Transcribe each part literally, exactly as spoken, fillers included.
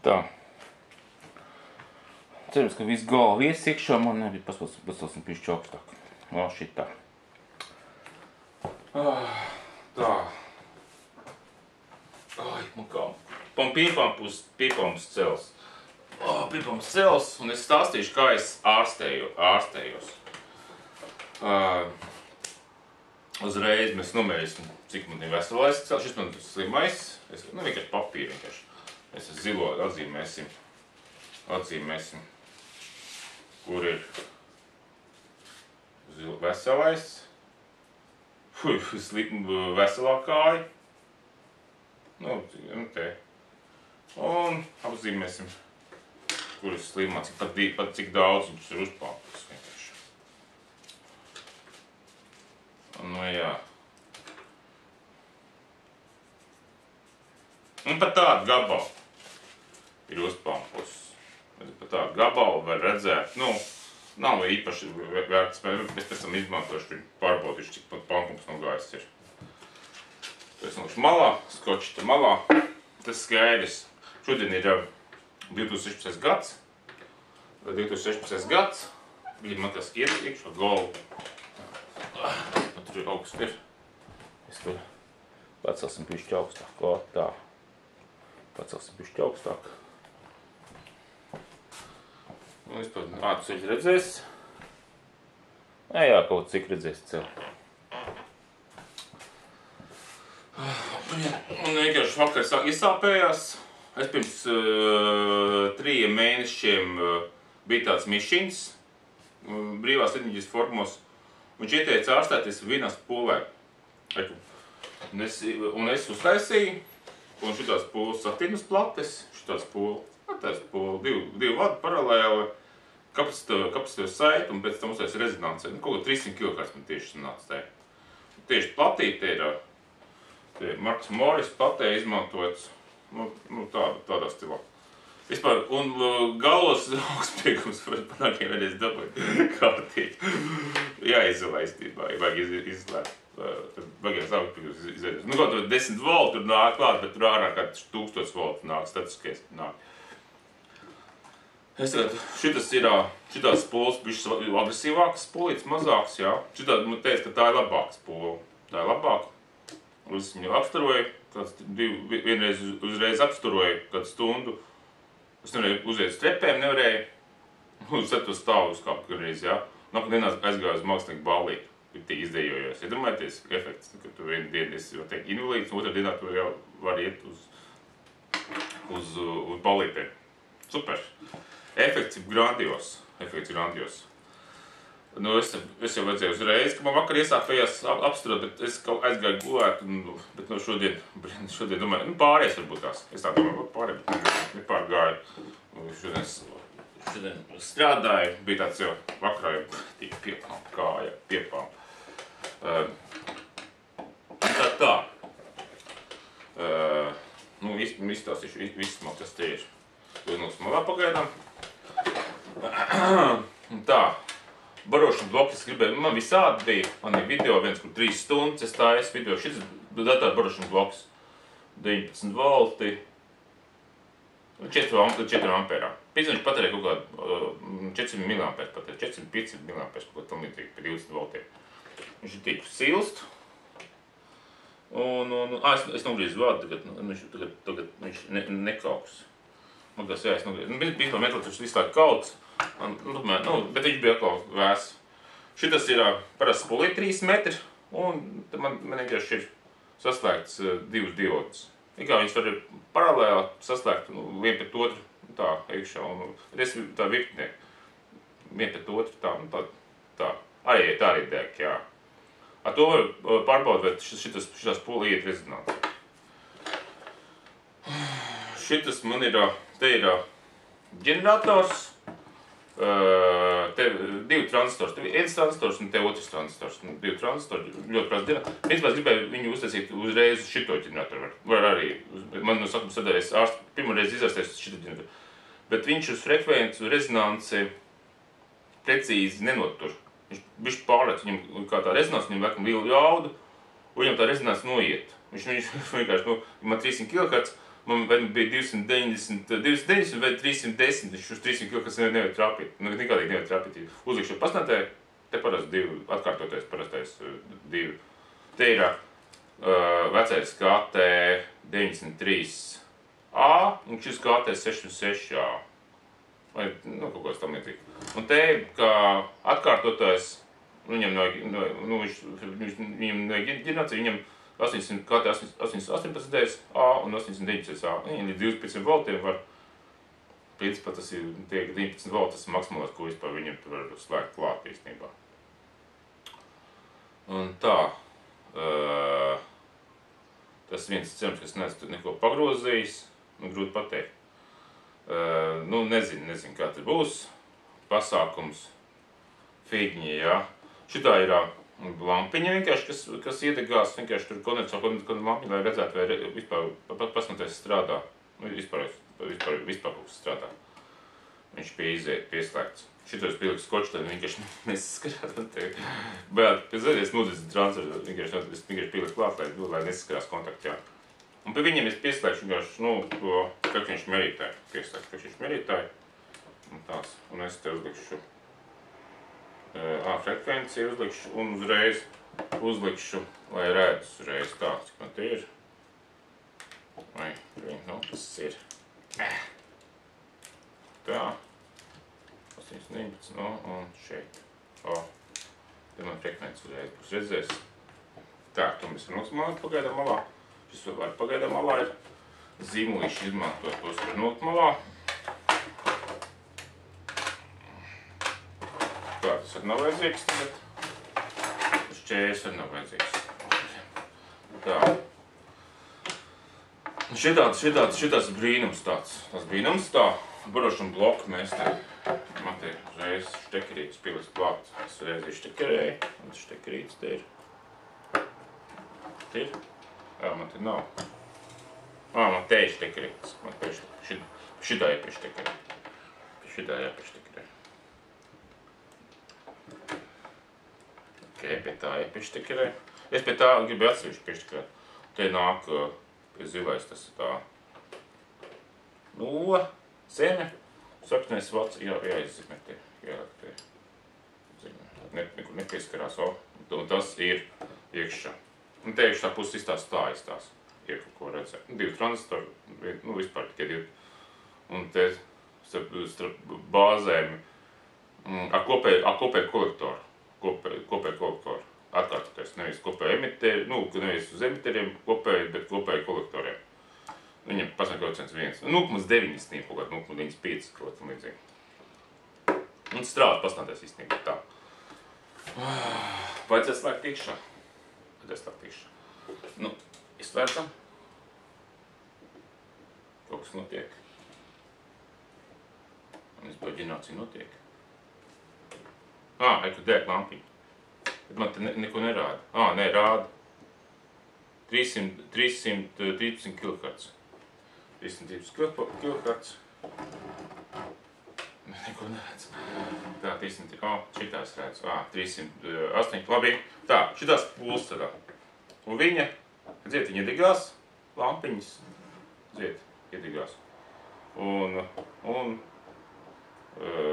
Tā. Cerams, ka viss galva ies iekšā, man nebija paspēlsim pišķi augstāk. Lā, šitā. Tā. Ai, man kā. Man piepams, piepams cels. Piepams cels, un es stāstīšu, kā es ārstēju, ārstējos. Uh, uzreiz mēs numērīsim, cik man ir veselais cels. Šis man slimais. Es, nu, vienkārši papīri vienkārši. Mēs ar zilo atzīmēsim. Atzīmēsim. Kur ir veselais, Fuj, veselā kāja, nu, te, un apzīmēsim, kur ir slimā, cik, pat, pat cik daudz viņš ir uzpāpis vienkārši. Nu, jā. Un pat tādu gabalu ir uzpāpus. Pat tādu gabalu var redzēt, nu, nav īpaši vērts, es pēc tam izmantošu viņu pārbaudīšu, cik pat pankums nogājis ir. Es nolikšu malā, skoču te malā, tas skaidrs. Šodien ir divi tūkstoši sešpadsmitais gads, divi tūkstoši sešpadsmitais gads, bija man tas iet iekšā golvu. Man tur ir augsts ir. Es tur pacelsim pišķi augstāk, kā tā. Pacelsim pišķi augstāk. Un es pat ātri ceļu redzēs. Nē, jā, kaut cik redzēs ceļu. Un vienkārši vakar iesāpējās. Es pirms uh, trījiem mēnešiem uh, bija tāds mišiņs uh, brīvās lidmaģijas formos. Viņš ieteica ārstēties vienās pūlē. Un es, un es uztaisīju, un šitās pūles satīnas plates, šitās pūles. Tas pūle, divi, divi vadi paralēli, kapacitīvas saiti un pēc tam uztais rezonansē. Nu, kaut kā trīs simt kilokārts man tieši sanāca te. Tieši platīte ir, te Marks Moris platē izmantots, nu, nu tāda, tādā stilā. Vispār, un galos augstspiegums var panākiem vienreiz dabūt kārtīgi. Jāizolē īstībā, ja vajag iz, izslēt. Tad vajag augstspiegums izveidot. Nu, kaut tur desmit volti tur nāk klāt, bet tur ārā kā tūkstots volti nāk, statiskais nāk. Es tagad, šitas ir, šitās spules bišķi agresīvākas spulītes, mazākas, jā. Šitā, man teica, ka tā ir labāka spule. Tā ir labāka. Es viņu apstaroju, kāds divi, vienreiz uzreiz apstaroju kādu stundu. Es nevarēju uziet uz trepēm, nevarēju. Uz seto stāvu uzkāpt garreiz, jā. Nākamā dienā aizgāju uz mākslinieku ballīti. Tik izdejojos. Iedomājieties, efekts, ka tu vienu dienu esi, var teikt, invalīds, un otrā dienā tu jau var iet uz, uz, uz ballītēm. Super. Efekts ir grandios. Efekts ir grandios. Nu, es, es jau vajadzēju uzreiz, ka man vakar iesāpējās ap, apsturot, bet es aizgāju gulēt, un, bet no šodien, šodien domāju, nu pārējais varbūt tās. Es tā domāju, pārējais, bet nepārgāju. Šodien, šodien strādāju, bija tāds jau vakarā jau tika piepām, kāja, piepām. Uh, tā tā. Uh, nu, izstāstīšu visu, kas te ir. To ir mums malā pagaidām. Tā, barošana bloks es gribēju, man visādi bija, man ir video viens, kur trīs stundas, es tā es video, šis datāra barošana bloks, deviņpadsmit volti, četri ampērā. Pēc viņš patērē kaut kādu četrsimt miliampēru, patērē četrsimt pieci miliampēru, kaut kā tam līdzīgi pie divdesmit voltiem. Viņš ir tik silst, un, un, ā, es, es nogriezu vādu, tagad, viņš, tagad, tagad viņš ne, nekauks. Man kas, jā, es nogriezu. Nu, vispār meklēt, viņš visu laiku kauts. Man, nu, nu, bet viņš bija atkal vēs. Šitas ir parasti spulīt trīs metri, un man, man vienkārši ir saslēgts uh, divas diodas. Ikā viņas var paralēli saslēgt nu, vien pret otru, tā, iekšā, un es tā virknie, vien pret otru, tā, nu, tā, tā, arī, tā arī deg, jā. Ar to var uh, pārbaudīt, šitas, šitas spulī iet rezonanci. Šitas man ir, te ir ģenerators, Uh, te divi transistors, te viens transistors un te otrs transistors, divi transistori, ļoti prasa dienā. Principā es gribēju viņu uztaisīt uzreiz šito ģeneratoru, var arī, man no sakuma sadēļas ārsts pirmoreiz izārstēs šito ģeneratoru. Bet viņš uz frekvenci rezonanci precīzi nenotur. Viņš bišķi pārlēc, viņam kā tā rezonanci, viņam liekam lielu jaudu, un viņam tā rezonanci noiet. Viņš, viņš vienkārši, nu, man trīs simt kilohertz, man vai bija divsimt deviņdesmit, divsimt deviņdesmit vai trīssimt desmit, viņš uz trīssimt kilo, kas nevar trapīt. Nu, nekādīgi nevar trapīt. Uzlikšu pasnatē, te parasti divi, atkārtoties parastais divi. Te ir uh, vecais K T deviņdesmit trīs A un šis K T sešdesmit seši A. Vai, nu, kaut kāds tam līdzīgi. Un te ir, kā atkārtotais, viņam nevajag, nu, viņš, viņam nevajag ģenerācija, viņam astoņsimt, K T astoņsimt astoņpadsmit A un astoņsimt deviņpadsmit A. Viņam līdz divdesmit pieciem voltiem var, principā tas ir tie deviņpadsmit volti, tas ir maksimālais, ko vispār viņam var slēgt klāt īstenībā. Un tā, uh, tas viens cerams, kas neesmu neko pagrozījis, nu, grūti pateikt. Uh, nu, nezinu, nezinu, kā tas būs. Pasākums, figņi, jā. Šitā ir lampiņa vienkārši, kas, kas iedegās, vienkārši tur kondensā, kondensā lampiņa, lai redzētu, vai re, vispār pasmaties strādā. Nu, vispār, vispār, vispār kaut kas strādā. Viņš pie iziet, pieslēgts. Šito es pieliku skoču, tad vienkārši nesaskarās. Bet, pēc zaļies mūzes transferu, vienkārši, es vienkārši pieliku klāt, lai, lai nesaskarās kontaktā. Un pie viņiem es pieslēgšu vienkārši, nu, to frekvenču mērītāju. Pieslēgšu frekvenču mērītāju. Un tās. Un es te uzlikšu Ā, frekvenciju uzlikšu un uzreiz uzlikšu, lai redzu uzreiz tā, cik man te ir. Vai, nu, tas ir. Tā. astoņsimt deviņpadsmit, no, un šeit. O, te man frekvences uzreiz būs redzēs. Tā, to mēs varam uzmanāt pagaidām malā. Šis var pagaidām malā ir. Zīmulīši izmantot tos var nolikt malā. Tā, tas var nav vajadzīgs tagad. Šķērs var nav vajadzīgs. Tā. Šitāds, šitāds, šitāds brīnums tāds. Tas brīnums tā. Barošana bloku mēs te. Man te reiz štekerītes pieliks klāt. Es reiz ir štekerēju. Un štekerītes te ir. Te ir? Jā, man te nav. Ā, man te ir štekerītes. Man te ir šitā ir pie štekerē. Šitā ir pie štekerē. Ok, pie tā ir pieštekerē. Es pie tā gribu atsevišķi pieštekerēt. Te nāk pie zilais, tas ir tā nulle, zeme, saknēs vats, jā, jāizzīmē tie, jāliek tie zeme. Ne, nekur nepieskarās, o, un tas ir iekšā. Un te iekšā puses izstās tā izstās, iekļu, ko redzēt. Divi tranzistori, nu, vispār tikai divi. Un te starp, starp bāzēm ar kopēju, ar kopēju kolektoru. Kopēju kolektoru atkārtoties, nevis kopēju emiteri, nu, nevis uz emiteriem kopēju, bet kopēju kolektoriem. Viņam pasaka koeficients viens. nulle komats deviņi īstenībā, kaut kāds nulle komats deviņdesmit pieci, kaut kā tam līdzīgi. Un strāvas pasnāties īstenībā tā. Vajadzēs slēgt iekšā. Vajadzēs slēgt iekšā. Nu, izslēdzam. Kaut kas notiek. Un vispār ģenerācija notiek. Ā, eku dēk lampiņu. Bet man te ne, neko nerāda. Ā, nē, rāda. trīssimt trīspadsmit kilohertz. trīssimt trīspadsmit kilohertz. Neko neredz. Tā, trīssimt, o, šitās redz. Ā, trīssimt astoņi, labi. Tā, šitās pulsarā. Un viņa, redziet, viņa iedegās, lampiņas, redziet, iedegās. Un, un, uh,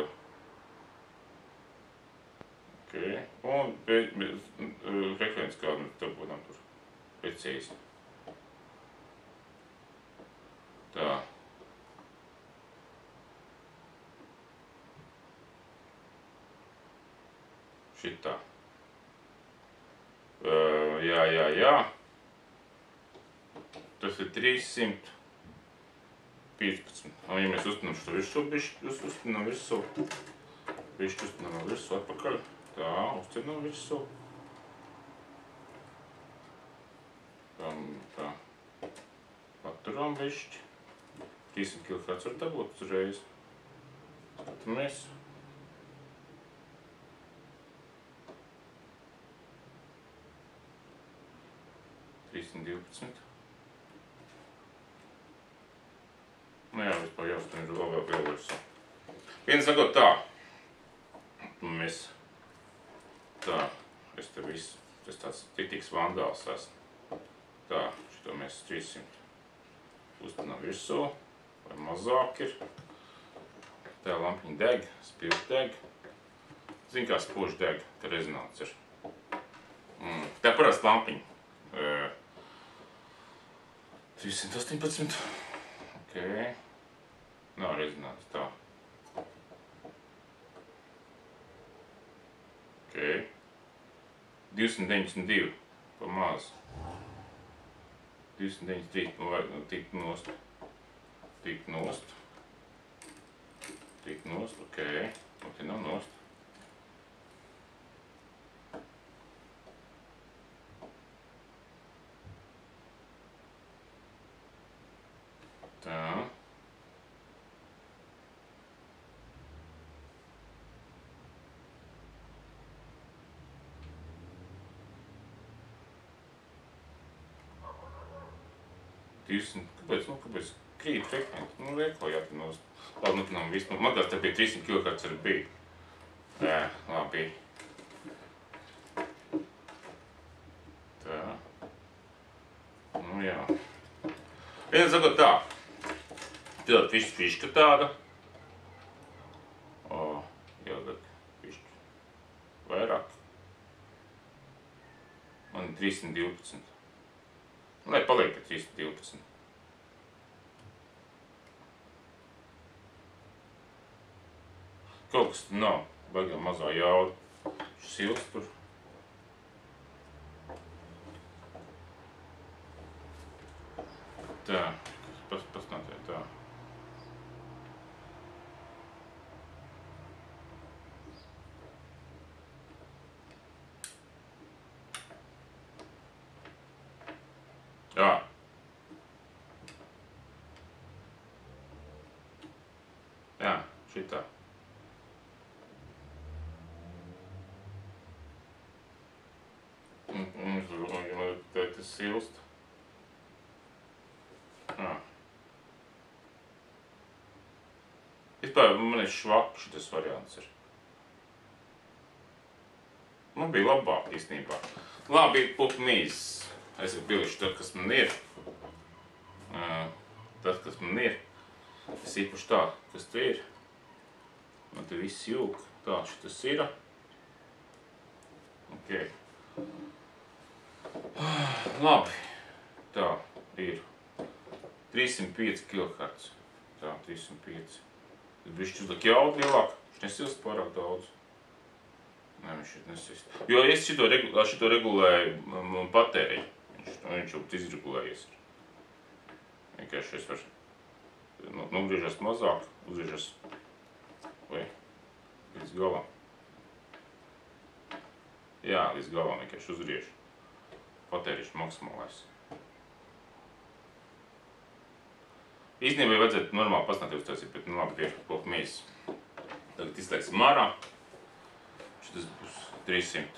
okay. Un frekvences kādu mēs tev būtām tur precīzi. Tā. Šitā. Uh, jā, jā, jā. Tas ir trīssimt piecpadsmit. Un ja mēs uztinām šo virsū, bišķi uztinām virsū. Bišķi uztinām virsū atpakaļ. Tā, uztinām virsū. Tā, tā. Paturam bišķi. trīssimt kilohertz var dabūt uzreiz. Skatamies. trīssimt divpadsmit. Nu jā, vispār jāuztien ir vēl vēl vēl virsū. Viens sakot tā. Mēs tā, es te visu, es tāds tiks vandāls esmu. Tā, šito mēs trīssimt kustinām virsū, vai mazāk ir. Tā lampiņa deg, spilgt deg. Zini, kā spoži deg, ka rezonants ir. Mm. Tā parasti lampiņa. trīssimt astoņpadsmit. Ok. Nav rezonants, tā. Ok. divsimt deviņdesmit divi. Pa maz. divsimt deviņdesmit trīs. Nu, vajag tikt nost. Tikt nost. Tikt nost, ok. Ok, nav nost. Tā. divsimt, kāpēc, nu, kāpēc krīt frekventi? Nu, lieko jāpinost. Labi, nu, nav viss, nu, man kāds te bija trīssimt kilohertz arī bija. Jā, labi. Tā. Nu, jā. Viens sakot tā. Tāda fiška, fiška tāda. O, ielgad fiška. Vairāk. Man ir trīssimt divpadsmit. Lai paliek pie trīssimt divpadsmit. Kaut kas nav, baigā mazā jauda. Šis ilgs tur. Tā, pas, pastāvē tā. Jā. Jā, šitā. Un, un, un tas silst. Jā. Vispār man ir švaki šitas variants ir. Man bija labāk īstenībā. Labi, pup mīzes. Es jau bilīšu tad, kas man ir. Tad, kas man ir. Es īpaši tā, kas te ir. Man te viss jūg. Tā, šitas ir. Ok. Labi. Tā, ir. trīssimt pieci kilohertz. Tā, trīssimt pieci. Tas bišķi uzliek jaudu lielāk. Viņš nesilst pārāk daudz. Nē, viņš šeit nesilst. Jo es šito, regu, šito regulēju patēriju. Viņš, viņš jau izregulējies. Vienkārši es varu nogriežas mazāk, uzgriežas vai līdz galam. Jā, līdz galam vienkārši uzgriežu. Patērīšu maksimālais. Īstenībā vajadzētu normāli pastāvēt uztaisīt, bet nu labi, ir kaut mīzes. Tagad izslēgsim ārā. Šitas būs trīssimt.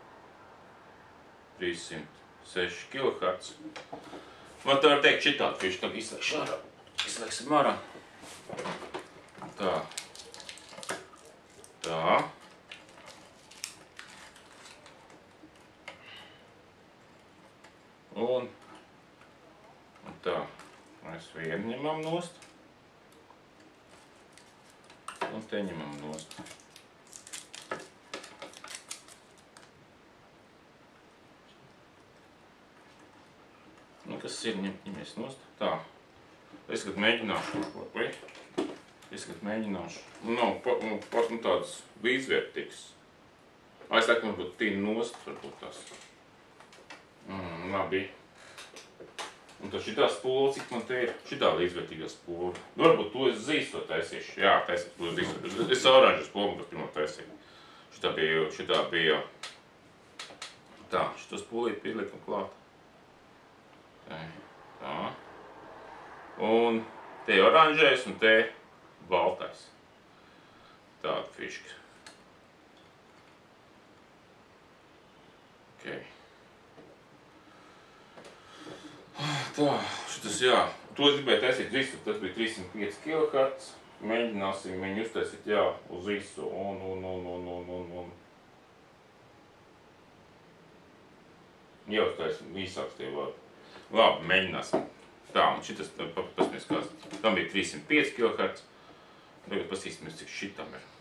trīssimt seši kilohertz. Man tā var teikt šitādu fišu, tagad izslēgšu ārā. Izslēgsim ārā. Tā. Tā. Un. Un tā. Mēs vienu ņemam nost. Un te ņemam nost. Nu, kas ir, ņemies nost. Tā. Es, kad mēģināšu, vai? Es, kad mēģināšu. Nu, nav pat, nu, pat, nu, tāds līdzvērtīgs. Es laikam, varbūt tīna nost, varbūt tās. Mm, labi. Un tad šitā spūle, cik man te ir? Šitā līdzvērtīgā spūle. Nu, varbūt to es zīsto taisīšu. Jā, taisīt, to es zīsto. Es oranžu spūle, kas pirmo taisīju. Šitā bija, šitā bija. Tā, šito spūlīt pieliekam klāt. Tā. Un te oranžais un te baltais. Tāda fiška. Ok. Tā, šitas jā. To es gribēju taisīt visu, tas bija trīssimt pieci kilohertz. Mēģināsim viņu uztaisīt jā uz visu un, un, un, un, un, un, un. Jāuztaisim visāks tie vārdi. Labi, mēģināsim. Tā, un šitas, pasmies kāds, tam bija trīssimt pieci kiloherci. Tagad pasīsimies, cik šitam ir.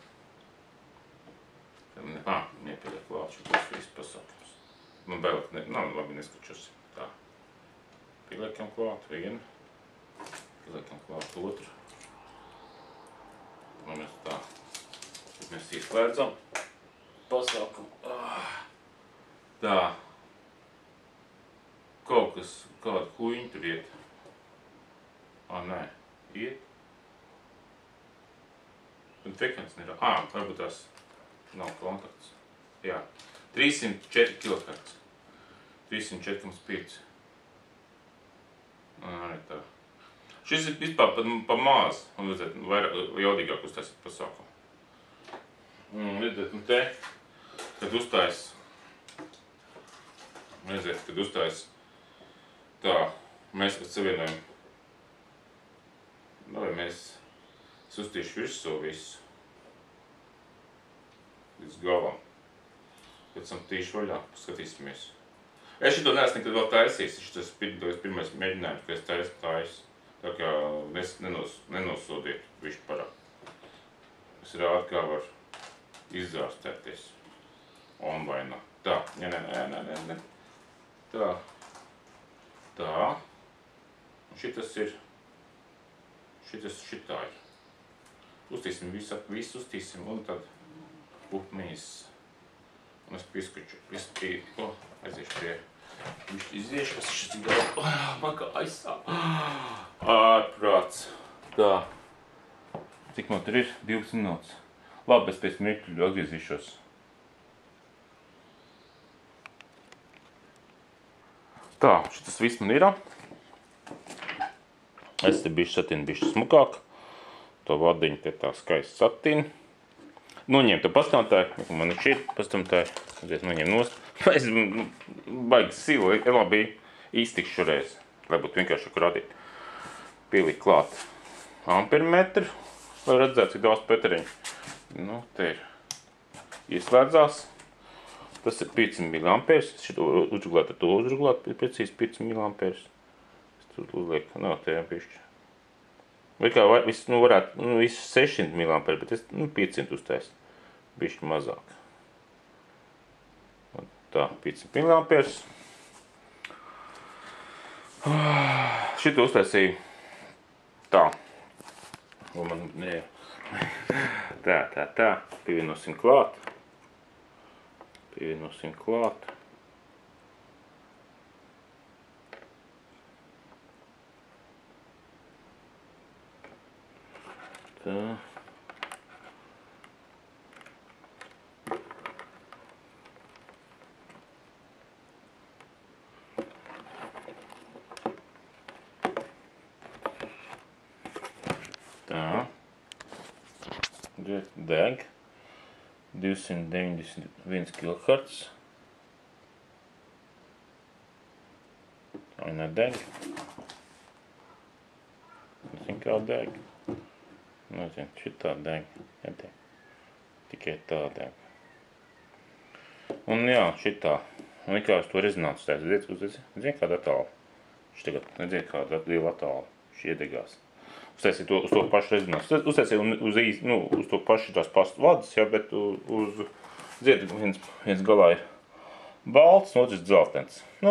Ā, nepieliek klāt šitas visu pasākums. Man vēl, ne, nav labi neskačos. Tā. Pieliekam klāt vienu. Pieliekam klāt otru. Un mēs tā. Tad mēs izslēdzam pasākumu. Tā. Kaut kas, kāda huiņa tur iet. Ā, nē, iet. Un frekvents nerā. Ā, varbūt tās nav kontakts. Jā. trīssimt četri kiloherci. trīssimt četri komats pieci. Arī tā. Šis ir vispār pa, pa maz. Un redzēt, vairāk jaudīgāk uztaisīt pasākumu. Un redzēt, un te, kad uztais, redzēt, kad uztais tā, mēs kad savienojam, vai mēs sustīšu virsū visu līdz galam. Pēc tam tīšu vaļā, paskatīsimies. Es šito neesmu nekad vēl taisījis, šitas pirmais mēģinājums, ka es taisu taisu. Tā kā nes, nenos, nenosodiet višķi parāk. Es rādu, kā var izzārstēties onlainā. Tā, nē, nē, nē, nē, nē. Tā. Tā. Un šitas ir, šitas šitā ir. Uztīsim visu, visu uztīsim un tad upnīs. Un es piskuču, pispīju, o, aiziešu pie, višķi iziešu, es šis tik daudz, man kā aizsā. Ārprāts. Tā. Cik man tur ir? divdesmit minūtes. Labi, es pēc mirkļu atgriezīšos. Tā, šitas viss man ir. Es te bišķi satinu bišķi smukāk. To vadiņu te tā skaisti satinu. Noņem to pastāmtāju, man ir šeit pastāmtāju. Aiziet noņem nost. Es baigi silu, labi iztikšu šoreiz, lai būtu vienkārši radīt. Pielikt klāt ampermetru, lai redzētu, cik daudz pēteriņu. Nu, te ir ieslēdzās. Tas ir pieci miliampērs. Es šito uzruglētu ar to uzruglētu, precīzi pieci miliampērs. Es tur uzlieku, nav te pišķi. Vai kā viss, nu, varētu, nu, viss sešsimt miliampēri, bet es, nu, piecsimt uztaisu. Bišķi mazāk. Tā, pieci miliampērs. Šito uztaisīju tā. Un man, nē. Tā, tā, tā. Pievienosim klāt. Pievienosim klāt. Tā. Tā. Deg. divsimt deviņdesmit viens kiloherts. Tā nedeg. Nezinu, kā deg. Nezinu, šitā deg. Tikai tā deg. Un jā, šitā. Un kā uz to rezonansu taisa. Zini, kāda attāla? Šis tagad, nezinu, kāda liela attāla. Šis iedegās. Uztaisīju to, uz to pašu rezonansu. Uztaisīju uz, uz, nu, uz to pašu tās pastu vadas, jā, bet uz, dzied, viens, viens galā ir balts, un otrs dzeltens. Nu,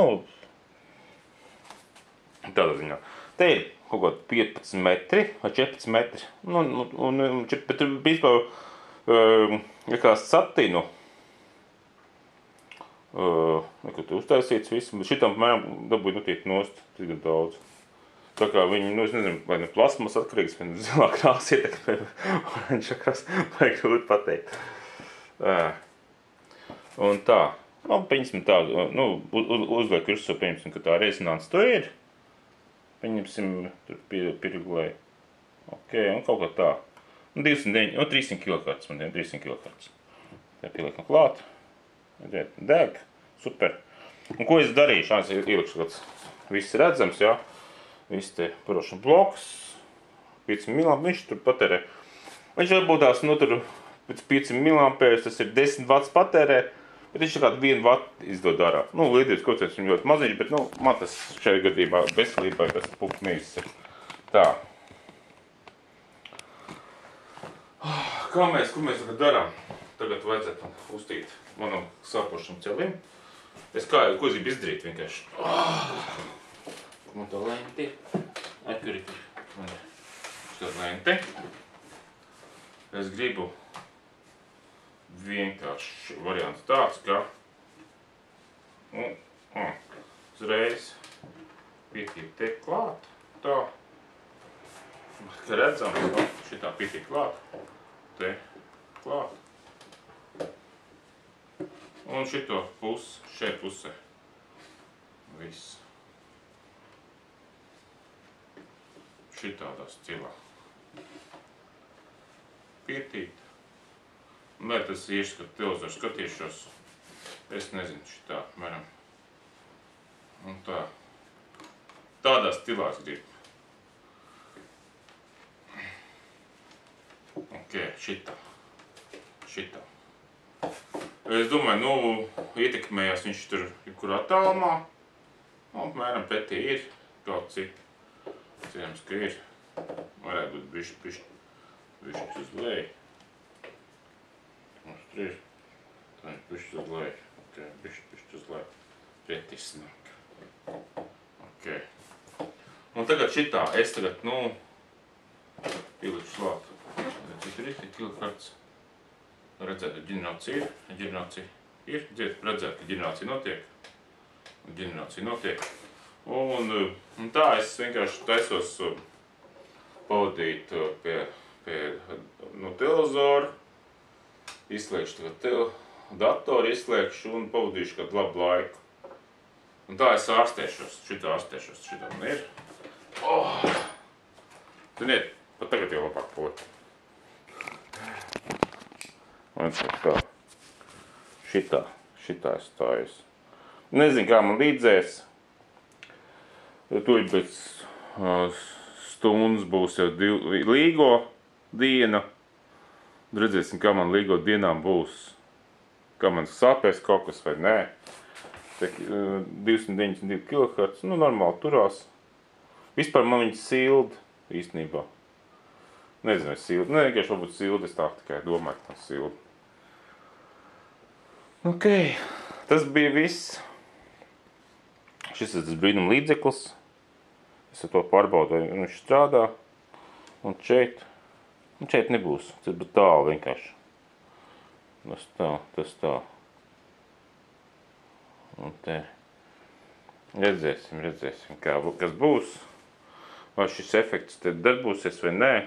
tādā ziņā. Te ir kaut kādi piecpadsmit metri vai četrpadsmit metri. Nu, un, un, bet tur vispār, um, ja kā satinu, uh, neko te uztaisīts visu, bet šitam mēram dabūju notiek nost, tik daudz. Tā kā viņi, nu, es nezinu, vai ne plasmas atkarīgs, vai ne zilā krāsa ietekmē, vai viņš krās, vai grūti pateikt. Un tā, nu, pieņemsim tā, nu, uz, uzliek virsū, pieņemsim, ka tā rezonanss to ir. Pieņemsim, tur pieregulēju. Ok, un kaut kā tā. Nu, divsimt deviņi, nu, trīssimt kilohertz, man ir trīssimt kilohertz. Tā pieliekam klāt. Deg, super. Un ko es darīšu? Es ielikšu kāds, viss redzams, jā. Viss te parošana bloks, pieci miliampēri, viņš tur patērē. Viņš varbūt tās, nu, tur pēc pieci miliampēri, tas ir desmit vats patērē, Bet viņš kādu vienu vatu izdod ārā. Nu, līdzīgs kocēs viņam ļoti maziņš, bet, nu, man tas šajā gadījumā veselībai tas pupu mīzes ir. Tā. Kā mēs, ko mēs tagad darām? Tagad vajadzētu uztīt manam sāpošam celim. Es kā, ko es gribu izdarīt vienkārši? Kur man tā lenti? Ai, kur ir? Man ir šitā lenti. Es gribu vienkārši variants tāds, ka un, un, uzreiz pietiek te klāt. Tā. Kā redzam, šitā pietiek klāt. Te klāt. Un šito pusi, šeit pusē. Viss. Šitādā stilā. Pietīt. Un lai tas ieskat televizoru skatīšos, es nezinu, šitā, mēram. Un tā. Tādā stilā es gribu. Ok, šitā. Šitā. Es domāju, nu, ietekmējās viņš tur jebkurā tālumā. Apmēram pretī ir kaut cik. Cerams, ka ir. Varētu būt bišķi, bišķi, bišķi uz leju. Mums tur ir. Tā ir bišķi uz leju. Ok, bišķi, bišķi uz leju. Pretī snāk. Ok. Un tagad šitā, es tagad, nu, pielikšu slāt. Cik tur ir, tik kilokarts. Redzēt, ka ģenerācija ir, ģenerācija ir, dziet, redzēt, ka ģenerācija notiek, ģenerācija notiek. Un, un tā es vienkārši taisos pavadīt pie, pie no televizora, izslēgšu tagad tel, datoru, izslēgšu un pavadīšu kādu labu laiku. Un tā es ārstēšos, šitā ārstēšos, šitā man ir. Oh! Ziniet, pat tagad jau labāk poti. Un kā šitā, šitā es stājos. Nezinu, kā man līdzēs. Tur pēc stundas būs jau div, līgo diena. Redzēsim, kā man līgo dienām būs. Kā man sāpēs kaut kas vai nē. divsimt deviņdesmit divi kilohertz, nu normāli turās. Vispār man viņa silda īstenībā. Nezinu, es silda. Ne, vienkārši varbūt silda, es tā tikai domāju, ka tā silda. Ok, tas bija viss. Šis ir tas brīnum līdzeklis. Es ar to pārbaudu, vai viņš strādā. Un šeit, un šeit nebūs. Tas būs tālu vienkārši. Tas tā, tas tā. Un te. Redzēsim, redzēsim, kā, kas būs. Vai šis efekts te darbosies vai nē.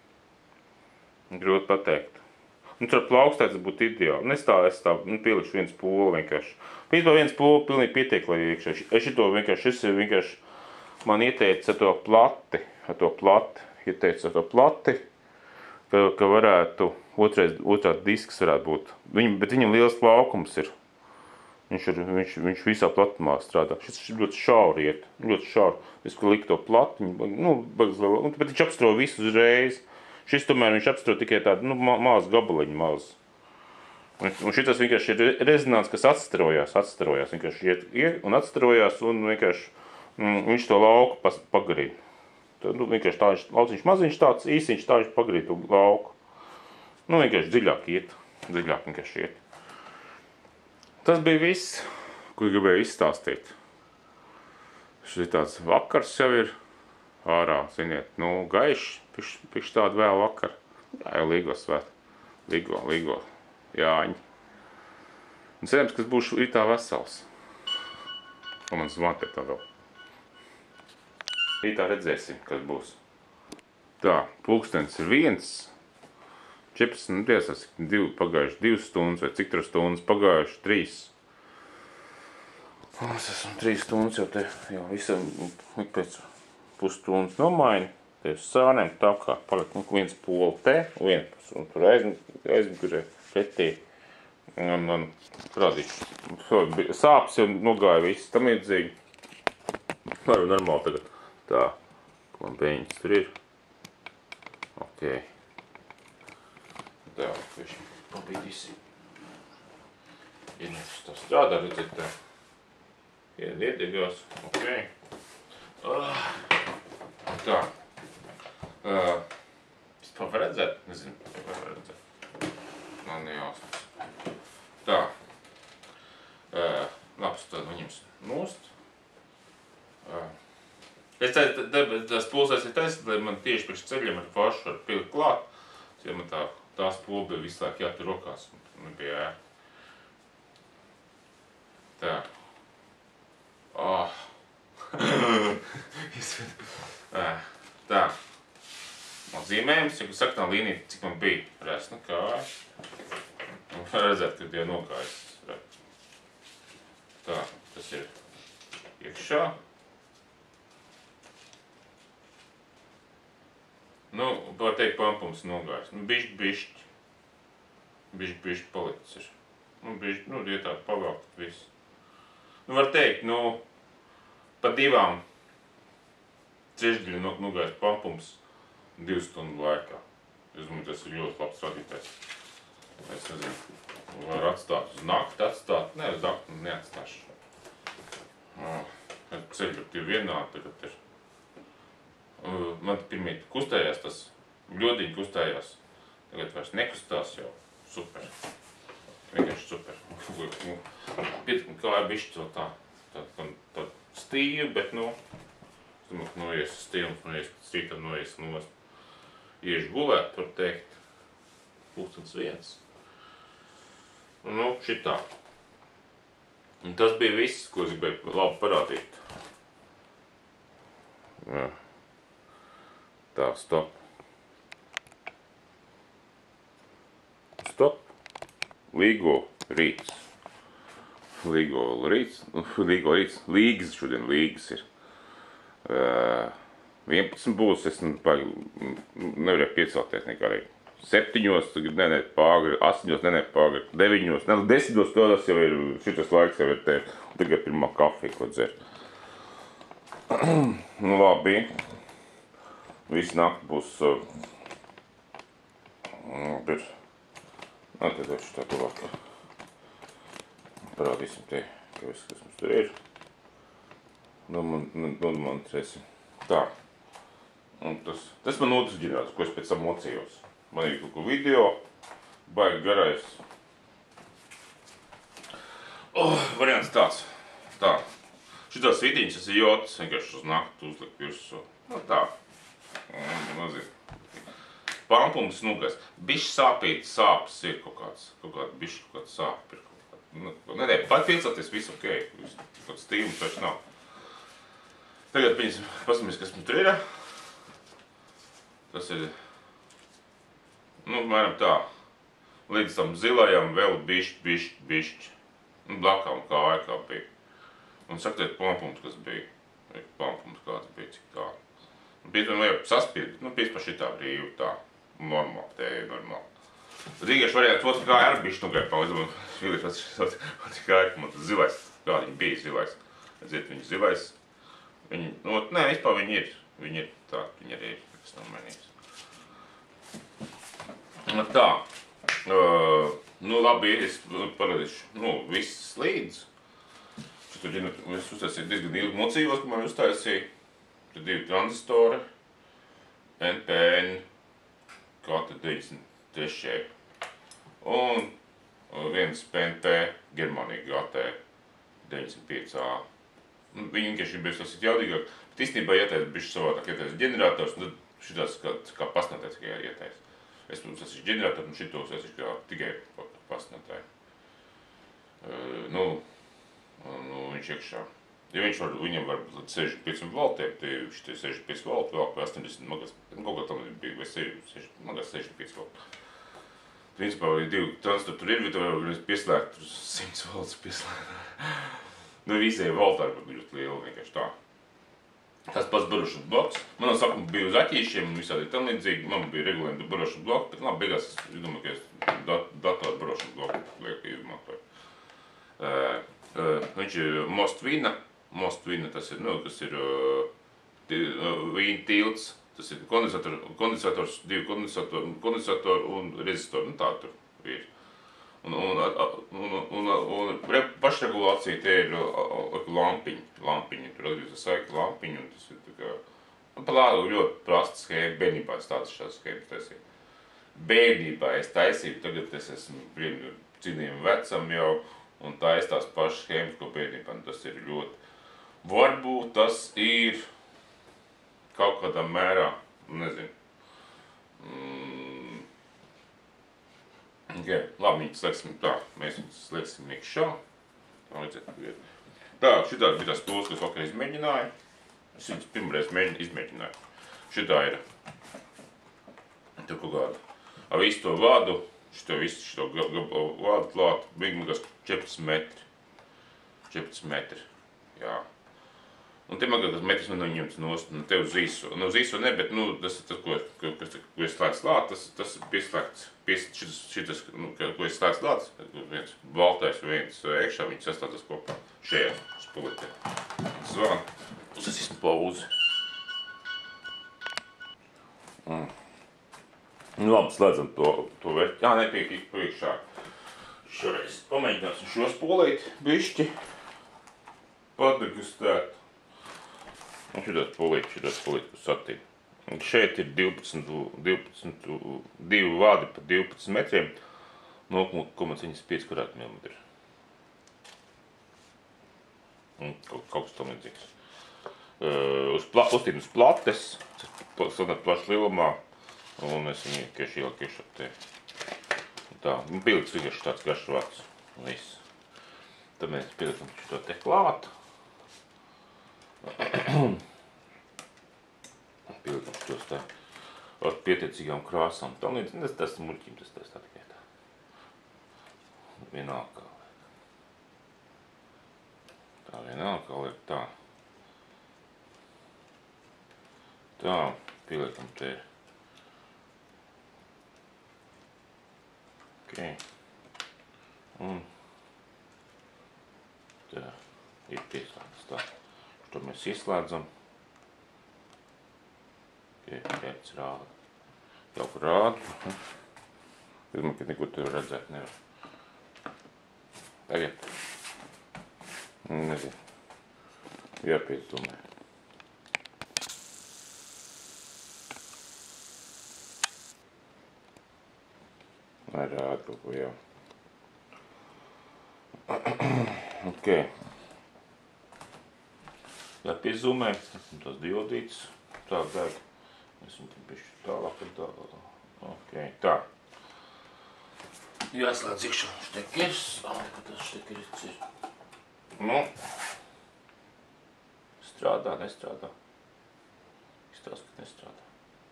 Grūti pateikt. Un tur plaukstē tas būtu ideāli. Un es tā, es tā, nu, pielikšu viens polu vienkārši. Principā viens polu pilnīgi pietiek, lai iekšā. Es šito vienkārši, šis ir vienkārši, man ieteica ar to plati, ar to plati, ieteica ar to plati, ka, ka varētu, otrais, otrā disks varētu būt. Viņam, bet viņam liels plaukums ir. Viņš, ir, viņš, viņš visā platumā strādā. Šis ļoti šauri iet, ļoti šauri. Es, ka liku to plati, nu, bet viņš apstro visu uzreiz. Šis tomēr viņš apstro tikai tādu, nu, mazu gabaliņu mazu. Un, un šitas vienkārši ir rezonants, kas atstrojās, atstrojās, vienkārši iet, iet un atstrojās un vienkārši mm, viņš to lauku pas, pagarīja. Tad, nu, vienkārši tā viņš, lauciņš maziņš tāds, īsiņš tā viņš pagarīja to lauku. Nu, vienkārši dziļāk iet, dziļāk vienkārši iet. Tas bija viss, ko gribēju izstāstīt. Šis tāds vakars jau ir ārā, ziniet, nu, gaišs. Pikš tādu vēl vakar. Jā, jau līgo svēt. Līgo, līgo. Jāņi. Un cerams, ka es būšu rītā vesels. Un man zvan pie tā vēl. Rītā redzēsim, kas būs. Tā, pulkstenis ir viens. četrpadsmit, nu, tiesās, divi pagājuši divas stundas, vai cik tur stundas pagājuši trīs. Un es esmu trīs stundas jau te, jau visam, ik pēc pusstundas nomaini. Te uz sānēm tā kā paliek nu, viens poli te, viens, un tur aizmugurē pretī. Un, un rādīšu. Sāpes jau nogāja viss tam iedzīgi. Varu normāli tagad. Tā, klampiņas tur ir. Ok. Tā, viņš pabīdīsim. Ienietis tā strādā, redzēt tā. Iedegās, ok. Uh, tā. Uh, es to var redzēt? Nezinu, vai var redzēt. Man nejausmas. Tā. Uh, labs, tad viņams nost. Uh. Es teicu, tās pulsēs ir taisnība, lai man tieši priekš ceļiem ar foršu var pielikt klāt. Ja man tā, tās pula bija visu laiku jātur rokās. Nebija ēr. Tā. Oh. Tā. Man zīmējums, ja saka tā līnija, cik man bija. Resna kāja. Un var redzēt, kad jau nogājis. Tā, tas ir iekšā. Nu, var teikt, pampums nogājis. Nu, bišķi, bišķi. Bišķi, bišķi palicis ir. Nu, bišķi, nu, ja tā pavēlt, viss. Nu, var teikt, nu, pa divām trešdaļu nogājis pampums divu stundu laikā. Es domāju, tas ir ļoti labs radītājs. Es nezinu, var atstāt uz nakti, atstāt. Nē, uz nakti neatstāšu. Ceļu ir vienādi, tagad ir. Man pirmie kustējās, tas ļodiņi kustējās. Tagad vairs nekustās jau. Super. Vienkārši super. Pietikam kāja bišķi to tā, tā, tā, tā stīvi, bet, nu, es domāju, ka noies stīvums, noies pēc rītam, noies nost. Iešu gulēt, var teikt, pulkstens viens. Nu, šitā. Un tas bija viss, ko es gribēju labi parādīt. Jā. Tā, stop. Stop. Līgo rīts. Līgo rīts. Līgo rīts. Līgas šodien līgas ir. Uh, vienpadsmit būs, es nevarēju piecelties nekādīgi. Septiņos, ne, ne, pārgri, astoņos, ne, ne, pārgri, deviņos, ne, desmitos tādās jau ir, šitas laiks jau ir te, un tagad pirmā kafija, ko dzert. Nu, labi. Visu nakti būs, uh, ir, nā, te došu tā tuvāk. Parādīsim te, ka viss, kas mums tur ir. Nodemonstrēsim. Tā. Un tas, tas man otrs ģenerāls, ko es pēc tam mocījos. Man ir kaut ko video, baigi garais. Oh, variants tāds. Tā. Šitās vitiņas, tas ir jotas, vienkārši uz nakti uzlikt virsū. Nu, tā. Pampums nugas. Bišķi sāpītas sāpes ir kaut kāds, kaut kāds bišķi kaut kāds sāp ir kaut kāds. Nu, ne, ne, pat pielcoties visu ok, visu, kaut kāds stīvums vairs nav. Tagad piņas, paskatāmies, kas mums tur ir. Tas ir, nu, mēram tā, līdz tam zilajam vēl bišķi, bišķi, bišķi. Nu, blakām kāja kā bija. Un sakiet pampums, kas bija. Pampums kāds bija, cik kā. Bija man vajag saspied, nu, bija pa šitā brīvi tā. Normāli, te ir normāli. Rīgieši variants otru kāju ar bišķi nugai palīdz. Vilīt, otru kāju, man tas zilais. Kā viņi bija zilais. Redziet, viņi zilais. Viņi, nu, nē, vispār viņi ir. Viņi ir tā, viņi arī ir. Tas nav mainījis. Nu, tā. Uh, nu, labi, es parādīšu, nu, viss slīdz. Šitur, ja es uztaisīju diezgan ilgi mocījos, ka man uztaisīju. Tur divi tranzistori. N P N K T deviņdesmit trīs. Un viens P N P Germānija G T deviņdesmit pieci A. Nu, viņi vienkārši ir bijis tas jaudīgāk. Bet īstenībā ietaisa bišķi savādāk, ietaisa ģenerators, un tad šitās kā, kā pasnātājs tikai ietaisa. Es, protams, esmu ģenerators, un šitos es kā tikai pasnātāji. Uh, nu, nu, viņš iekšā. Ja viņš var, viņam var līdz sešdesmit pieciem voltiem, tie šitie sešdesmit pieci volti, vēl pa astoņdesmit magās, kaut kā tam bija, vai sešdesmit, magās sešdesmit pieci volti. Principā, ja divi tranzistori tur ir, bet var pieslēgt uz simts volts pieslēgt. Nu, visai voltāri var ļoti liela, vienkārši tā. Tas pats barošanas bloks. Man no sākuma bija uz aķīšiem un visādi tam līdzīgi. Man bija regulējumi barošanas bloki, bet labi, beigās es domāju, ka es dat datoru barošanas bloku lieku izmantoju. Uh, uh, viņš ir Mostvina. Mostvina tas ir, nu, kas ir uh, vīna tilts. Tas ir kondensator, kondensators, divi kondensatori, kondensatori un rezistori. Nu, tā tur ir. Un, un, un, un, un, un pašregulācija te ir lampiņi, lampiņi, tur atgriezt saikli lampiņi, un tas ir tā kā, nu, par lādu ļoti prasta schēma, bērnībā es tādas šādas schēmas taisīju. Bērnībā es taisīju, tagad es esmu cīnījumi vecam jau, un tā es tās pašas schēmas, ko bērnībā, un tas ir ļoti, varbūt tas ir kaut kādā mērā, nezinu, mm, okay, labi, viņas lieksim tā, mēs viņas lieksim iekšā. Tā, šitā bija tās spūles, ko es vakar izmēģināju. Es viņas pirmreiz izmēģināju. Šitā ir tur kaut kāda. Ar visu to vādu, šito visu šito vādu klāt, bija kaut kāds četrdesmit metri. četrdesmit metri, jā. Un te man kāds metrs man noņemts nost, nu te uz īso, nu uz īso ne, bet, nu, tas ir tas, ko, ko, ko es slēdz lāt, tas, tas ir pieslēgts, pies, šitas, šitas, nu, ko es slēdz lāt, viens baltais, viens iekšā, viņi sastādas kopā šajā spulītē. Zvan, uz es esmu pauzi. Mm. Nu, labi, slēdzam to, to vērķi, jā, nepiek priekšā. Šoreiz pamēģināsim šo spulīti, bišķi, padegustēt. Un šitās pulīti, šitās pulīti, kas satīk. Un šeit ir divpadsmit, divpadsmit, divi vādi pa divpadsmit metriem, nulle komats pieci kvadrātmilimetri. Un kaut, kaut kas tam līdzīgs. Uh, uz pla, uztīm uz plates, sanāt plašs lielumā, un es viņu kieši ieliku iešā te. Un tā, un pieliks vienkārši tāds garšs vārds. Viss. Tad mēs pielikam šito te klāt. Pielikam šitos tā ar pietiecīgām krāsām. Tā līdz, tas tas muļķim, tas tas tā tikai tā. Vienalga kā liek. Tā vienalga kā liek tā. Tā, pieliekam te. Ok. Un tā ir pieslēgts tā. To mēs ieslēdzam. Pēc rāda. Jau kur rāda. Es domāju, ka neko tur redzēt nevar. Tagad. Nezinu. Jāpiezumē. Lai rāda kaut ko jau. Ok. Jāpiezumē, tas diodīts, tā deg, es viņu tam bišķi tālāk un tālāk, ok, tā. Jāslēdz iekšā štekeris, ka tas štekeris ir, nu, strādā, nestrādā, izstāst, ka nestrādā.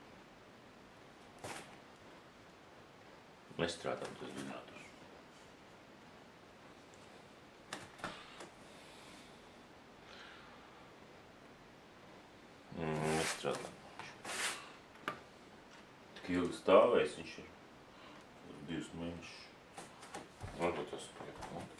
Nestrādā tas ģenerators. Strādā. Tik ilgi stāvēs, viņš ir divus mēnešus. Un to tas pieejam.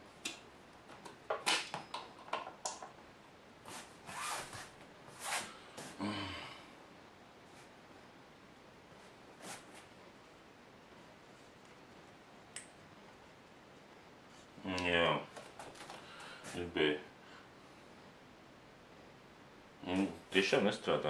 Jā. Gribēju. Un tiešām nestrādā.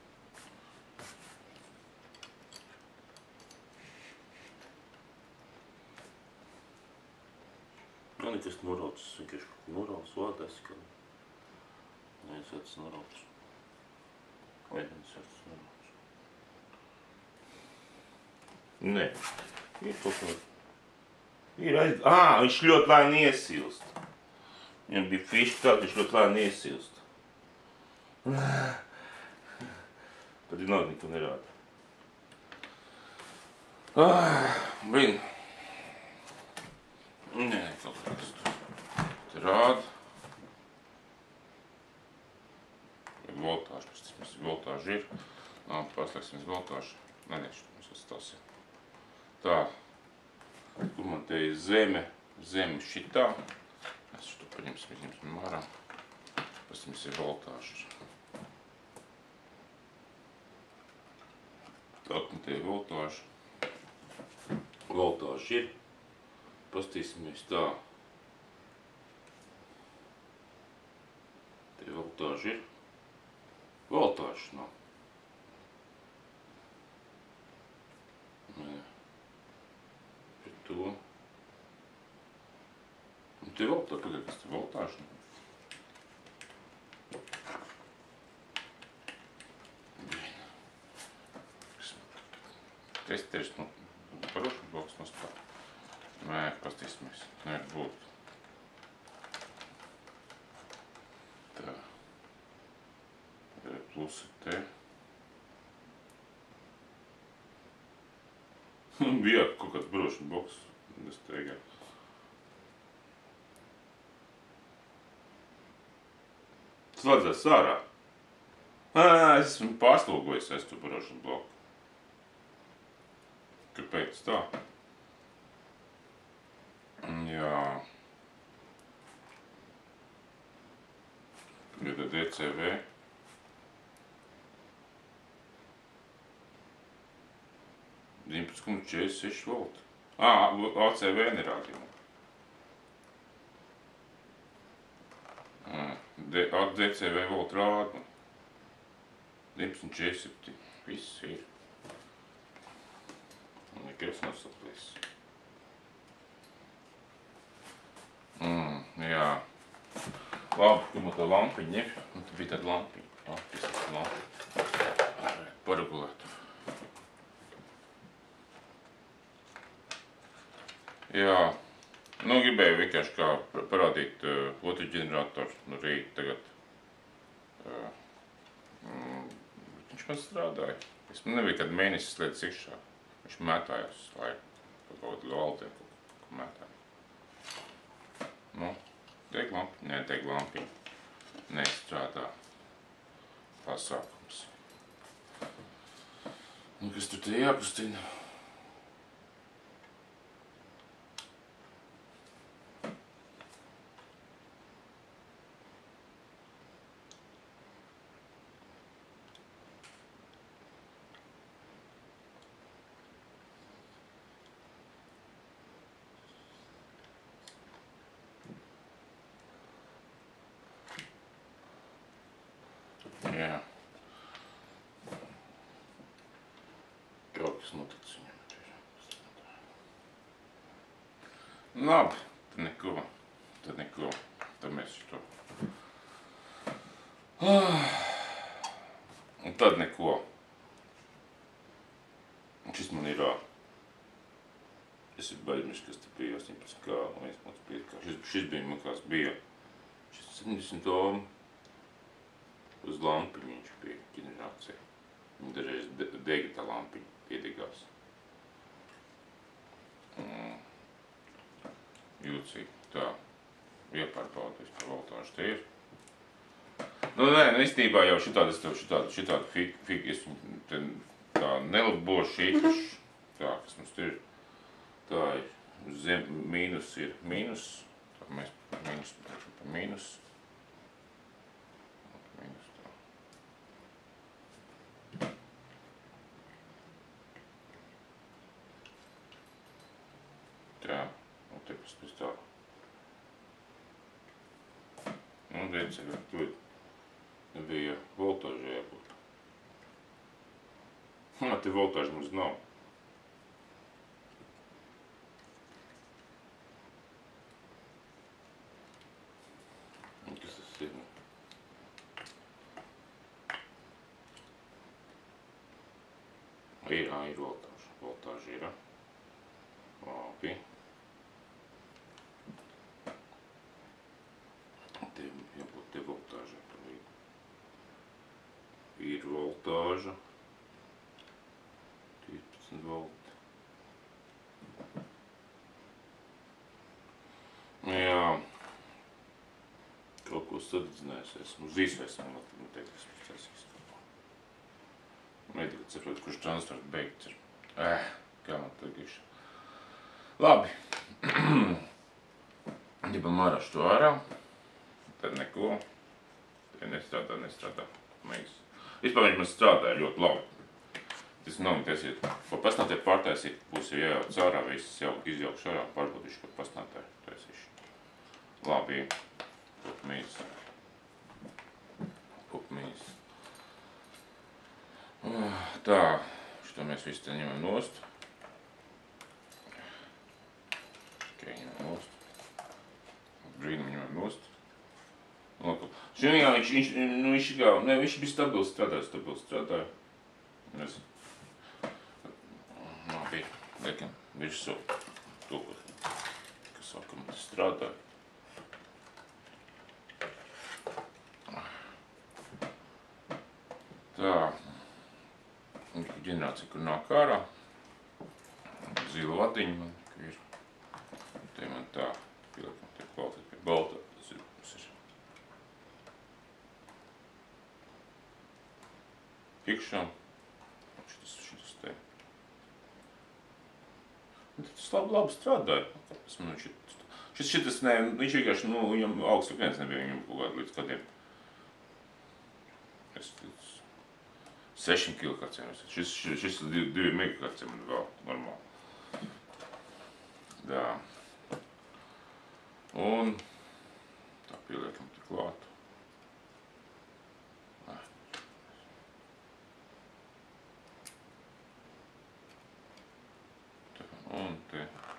Man nekas noraucis, vienkārši noraucis vādās, ka viens vērts noraucis. Viens vērts noraucis. Nē, ir kaut kā. Ir aiz... Ā, viņš ļoti lēni iesilst. Viņam bija fiška tā, ka viņš ļoti lēni iesilst. Tad ir nav neko nerāda. Ah, blin. Nē, kaut kāds tur. Te rāda. Voltāžu, pēc tas mums voltāžu ir. Labi, paslēgsim uz voltāžu. Nē, nē, šeit mums atstāsim. Tā. Kur man te ir zeme? Zeme šitā. Mēs šito paņemsim, izņemsim mārā. Pēc mums ir voltāžu. Tā, man te ir voltāžu. Voltāžu ir. pastīsimies tā. Te voltāži ir. Voltāžas nav. Nē. Pret to. Un te voltāži, pagaid, kas te voltāži nav? Testeris, nu, parošana bloks nostāv. Nē, pastīsimies. Nē, būt. Tā. Plusi te. Bija kaut kāds parošana bloks. Es teigā. Slēdzās sārā. Ā, es esmu pārslogojis es tu parošana bloku. Kāpēc tā? Jā. Ir D C V. deviņpadsmit komats četrdesmit seši volti. Ā, A C V nerādījumā. D C V volti rāda. deviņpadsmit komats četrdesmit septiņi. Viss ir. Nekas nosaplīs. Mm, jā. Labi, tu man tā lampiņa ņem. Nu, tu bija tāda lampiņa. Jā, tas ir lampiņa. Paregulēt. Jā. Nu, gribēju vienkārši kā parādīt uh, otru ģeneratoru no rīta tagad. Uh, mm, viņš man strādāja. Es man nebija kādu mēnesis lietas iekšā. Viņš mētājās uz laiku. Pa kaut kādu galtiem, kaut ko mētāja. Nu, deg lampiņa? Nē, deg lampiņa. Nestrādā pasākums. Nu, kas tur te jākustina? Jā. Kaut kas noticis viņam. Labi, tad neko. Tad neko. Tad mēs šito. Un tad neko. Un šis man ir ā. Es ir baidījums, kas te bija astoņpadsmit kā, un viens pats pieci kā. Šis, šis bija man kāds bija. Šis septiņdesmit ohm. Uz lampiņu viņš bija ģenerācija. Viņa dažreiz dega tā lampiņa, piedegās. Mm. Jūcīgi. Tā. Iepārbaudīs par voltāžu te ir. Nu, nē, nu, īstenībā jau šitādi, es tev šitādi, šitādi figi, figi, es viņu te tā nelabošu īpaši. Tā, kas mums te ir. Tā ir. Zem, mīnus ir mīnus. Tā mēs mīnus, pa mīnus. Tā, un te pēc pēc tā. Nu, D C V, tur nebija voltāža jābūt. Nā, te voltāža mums nav. Un kas tas ir? Ir, ā, ir voltāža. Voltāža ir, ā. Labi. Te jābūt te voltāžai par līgu. Ir voltāža. trīspadsmit volti. Jā. Kaut ko sadedzinājis esmu. Uz visu esmu teikt, esmu taisījis kaut ko. Mēdī, kad saprot, kurš transfers beigts ir. Eh, kā man tagad iekšā. Labi. Ņemam ārā šo ārā. Tad neko. Te nestrādā, nestrādā. Mēs. Vispār viņš man strādāja ļoti labi. Tas nav taisiet, pa pasnātē pārtaisīt, būs jau jājauc ārā, viss jau izjaukšu ārā, pārbaudīšu, pa pasnātē taisīšu. Labi, pupmīs. Pupmīs. Tā, šito mēs visu te ņemam nost. Ok, ņemam nost. Brīnum ņemam nost. Šodien viņš, viņš, nu, viņš kā, ne, viņš bija stabils strādāja, stabils strādāja. Es, labi, liekam, virsū to, kas sākam strādāja. Tā, ģenerācija, kur nāk ārā, zila vadiņa man ir, te man tā, pieliekam, te kvalitāte pie balta, tas ir, tas ir iekšā, šitas, šitas te. Tas labi, labi strādāja, kāpēc man šitas, šis, šitas, ne, viņš vienkārši, nu, viņam augsts liknēs nebija, viņam kaut kādi līdz kādiem, es līdz sešiem kilohertziem, šis, šis, šis divi, divi megahertziem man vēl normāli. Tā. Un tā pieliekam te klāt. Tā, un te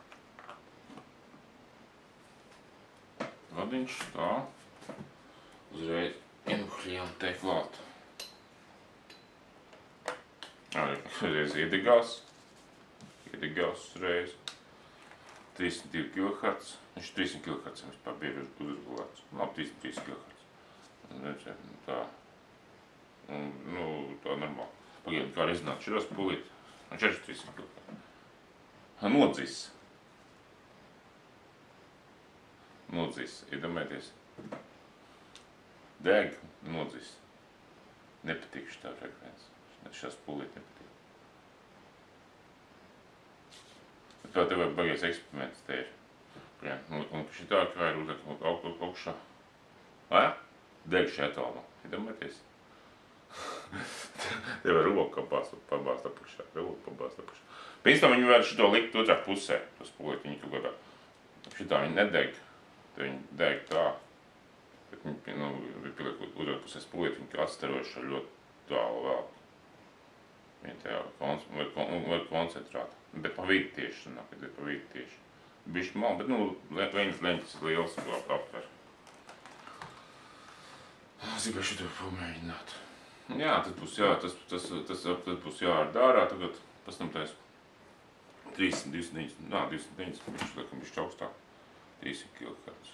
vadiņš, tā. Uzreiz iemuhļījām te klāt. Reiz iedegās, iedegās uzreiz, trīsdesmit divi kilohertzi, viņš trīsdesmit kilohertzi vispār bija uzregulēts, labi, trīsdesmit trīs kilohertzi, tā, un, nu, tā normāli, pagaidām, kā rezināt širās pulīt, un četrdesmit trīs kilohertzi, nodzis, nodzis, iedomājieties, deg, nodzis, nepatīk šitā frekvence. Šās pulīt nepatīk. Bet vēl tev bagies eksperiments te ir. Un šitā kā ir uzliekam augšā. Ā? Deg šī atalma. Iedomājieties? Tev ir roka pabāzt, pabāzt apakšā. Roka pabāzt apakšā. Principā viņi var šito likt otrā pusē. Tas pulīt viņi kaut kādā. Šitā viņi nedeg. Te viņi deg tā. Bet viņi, nu, pieliek otrā pusēs pulīt, viņi atstarojuši ļoti tālu vēl. Viņa tajā var koncentrāt, bet pa vidu tieši sanāk, kad ir pa vidu tieši. Bišķi mal, bet, nu, leņķis, leņķis ir liels aptver. Es gribēju šito pamēģināt. Jā, tas būs jā, tas, tas, tas, tas būs jārada ārā, tagad pēc tam tais trīsdesmit, divdesmit deviņdesmit, nā, divdesmit deviņdesmit, bišķi, liekam, bišķi augstāk, trīsdesmit kilohertzi.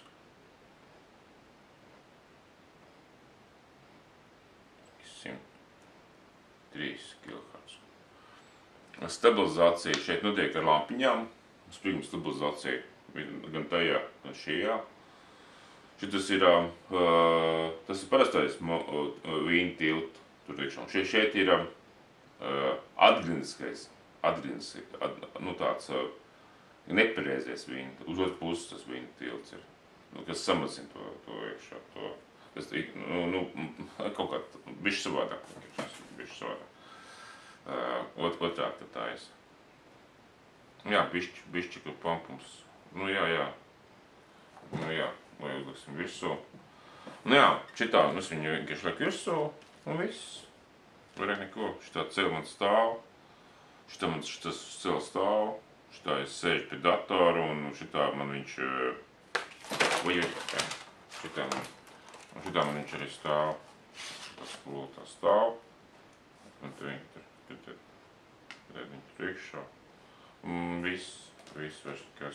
simt trīs kilohertzi. Stabilizācija šeit notiek ar lampiņām. Sprīguma stabilizācija gan tajā, gan šajā. Šitas ir, uh, tas ir parastais vīna tiltu tur iekšā. Šeit, šeit ir uh, atgriniskais, atgriniskais, at, nu tāds uh, nepareizies vīna. Uz otru puses tas vīna tilts ir, nu, kas samazina to, to iekšā. To, tas ir, nu, nu, kaut kā bišķi savādāk. Bišķi savādāk. Uh, ot, otrāk tad tā es. Jā, bišķi, bišķi, ka pampums. Nu jā, jā. Nu jā, lai uzliksim virsū. Nu jā, šitā, nu es viņu vienkārši liek virsū, un viss. Varēk neko. Šitā ceļ man stāv. Šitā man šitas ceļ stāv. Šitā es sēžu pie datoru, un šitā man viņš... Vai, šitā man... Un šitā man viņš arī stāv. Šitā spultā stāv. Un te viņi tur... Tad viņi tur iekšā. Un viss, viss vairs tikas.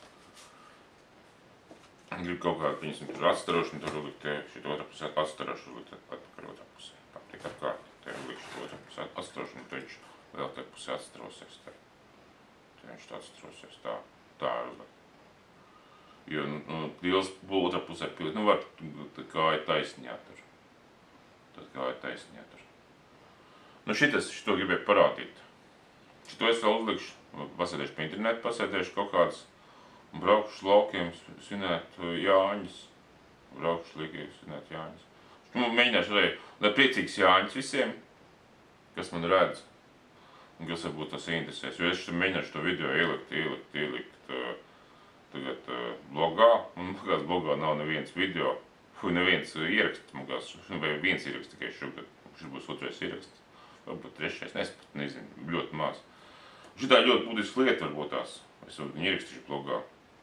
Gribu kaut kādu, viņas tur atstarošanu, tur ulikt te, šit otrā pusē atstarošu, ulikt atpakaļ otrā pusē. Tā, tik ar kārtu, te ulikšu otrā pusē atstarošanu, te viņš vēl te pusē atstrosies te. Te viņš tā atstrosies, tā, tā ulikt. Jo, nu, liels otrā pusē pielikt, nu var kāja taisņā tur. Tad kāja taisņā tur. Nu šitas, šito gribēju parādīt. Šito es vēl uzlikšu, pasēdēšu pie internetu, pasēdēšu kaut kādas, un braukšu laukiem, svinēt Jāņus. Braukšu līgiem, svinēt Jāņus. Nu, mēģināšu arī, lai priecīgs Jāņus visiem, kas man redz. un kas varbūt tas interesēs. Jo es mēģināšu to video ielikt, ielikt, ielikt uh, tagad uh, blogā, un kāds blogā nav neviens video, fu, neviens ieraksts, mūkās, vai viens ieraksts tikai šogad, šis būs otrais ieraksts, varbūt trešais, es pat nezinu, ļoti maz. Šitā ļoti būtiska lieta varbūt tās, es viņu ierakstīšu blogā,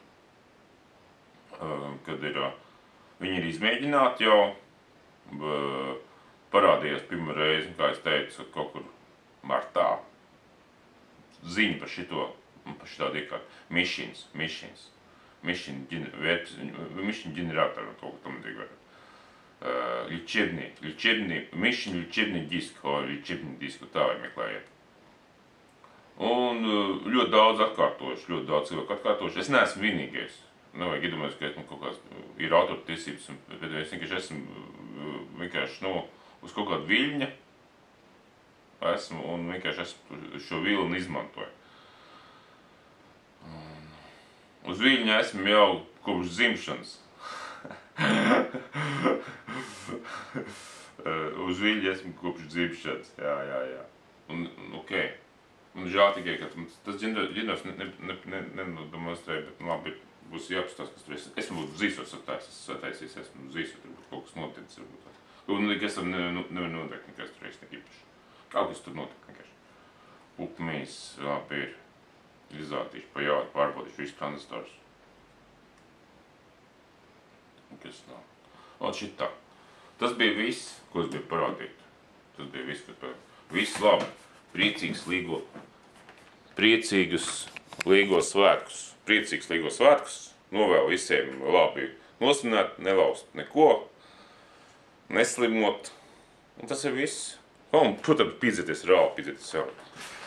uh, kad ir, uh, viņi ir izmēģināti jau, uh, parādījās pirmo reizi, kā es teicu, kaut kur martā, ziņa par šito, par šitādu iekārtu. Mišins, mišins. Mišin ģeneratoru, kaut kā tam tiek var. Ļičebni, ļičebni, mišin ļičebni disku, o ļičebni disku, tā vai meklējiet. Un ļoti daudz atkārtojuši, ļoti daudz cilvēku atkārtojuši. Es neesmu vienīgais. Nevajag iedomāties, ka esmu kaut kāds, ir autortiesības, bet es vienkārši esmu vienkārši, nu, uz kaut kādu viļņa, esmu un vienkārši esmu šo vilni izmantoju. Uz viļņa esmu jau kopš dzimšanas. Uz viļņa esmu kopš dzimšanas, jā, jā, jā. Un, ok. Un žēl tikai, ka tas ģenerators nenodemonstrēja, bet labi, būs jāpastās, kas tur es. Esmu būtu zīsos sataisījis, esmu zīsos, tur būtu kaut kas noticis. Un nekas tam nevar noteikt, nekas tur es nekipaši. Kaut kas tur notiek vienkārši. Pupmīs labi ir. Izrādīšu pa jaudu, pārbaudīšu visu tranzistors. Kas nav. Un šitā. Tas bija viss, ko es biju parādīt. Tas bija viss, kas parādīt. Viss labi. Priecīgs līgo. Priecīgus līgo svētkus. Priecīgs līgo svētkus. Novēlu visiem labi nosvināt, nelaust neko. Neslimot. Un tas ir viss. Un, protams, piedzieties reāli, piedzieties reāli.